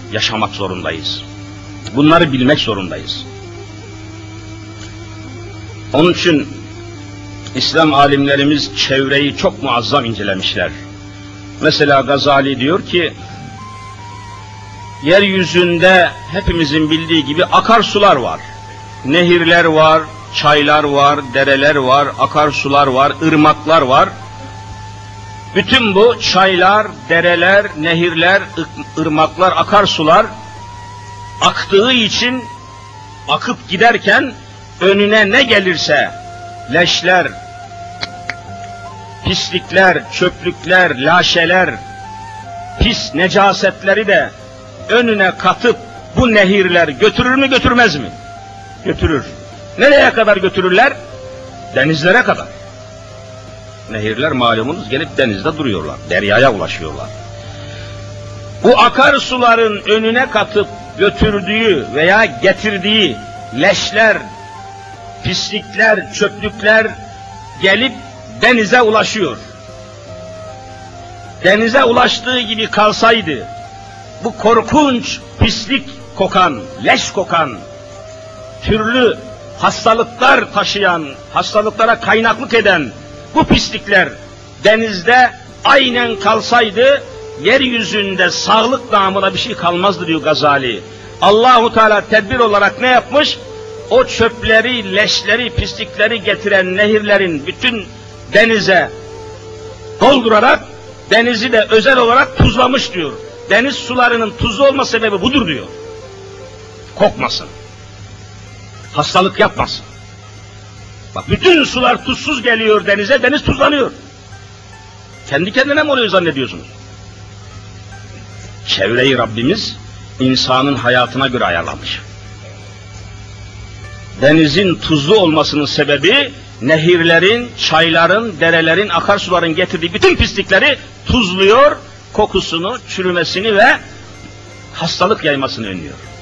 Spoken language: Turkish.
yaşamak zorundayız. Bunları bilmek zorundayız. Onun için İslam alimlerimiz çevreyi çok muazzam incelemişler. Mesela Gazali diyor ki, yeryüzünde hepimizin bildiği gibi akarsular var. Nehirler var, çaylar var, dereler var, akarsular var, ırmaklar var. Bütün bu çaylar, dereler, nehirler, ırmaklar, akarsular aktığı için akıp giderken önüne ne gelirse leşler, pislikler, çöplükler, laşeler, pis necasetleri de önüne katıp bu nehirler götürür mü götürmez mi? Götürür. Nereye kadar götürürler? Denizlere kadar. Nehirler malumunuz gelip denizde duruyorlar, deryaya ulaşıyorlar. Bu akarsuların önüne katıp götürdüğü veya getirdiği leşler, pislikler, çöplükler gelip denize ulaşıyor. Denize ulaştığı gibi kalsaydı, bu korkunç pislik kokan, leş kokan, türlü hastalıklar taşıyan, hastalıklara kaynaklık eden bu pislikler denizde aynen kalsaydı, yeryüzünde sağlık namına bir şey kalmazdı diyor Gazali. Allahu Teala tedbir olarak ne yapmış? O çöpleri, leşleri, pislikleri getiren nehirlerin bütün denize doldurarak denizi de özel olarak tuzlamış diyor. Deniz sularının tuzlu olma sebebi budur diyor. Kokmasın. Hastalık yapmasın. Bak bütün sular tuzsuz geliyor denize, deniz tuzlanıyor. Kendi kendine mi oluyor zannediyorsunuz? Çevreyi Rabbimiz insanın hayatına göre ayarlamış. Denizin tuzlu olmasının sebebi nehirlerin, çayların, derelerin, akarsuların getirdiği bütün pislikleri tuzluyor, kokusunu, çürümesini ve hastalık yaymasını önlüyor.